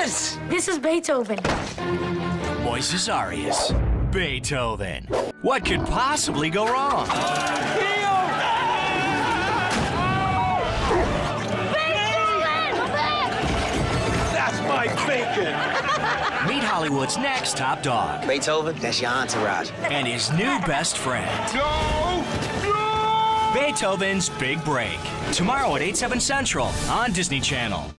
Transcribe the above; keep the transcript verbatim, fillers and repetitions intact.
this? This is Beethoven. Moises Arias. Beethoven. What could possibly go wrong? That's my bacon! Meet Hollywood's next top dog. Beethoven, that's your entourage. And his new best friend. No! No! Beethoven's Big Break. Tomorrow at eight, seven Central on Disney Channel.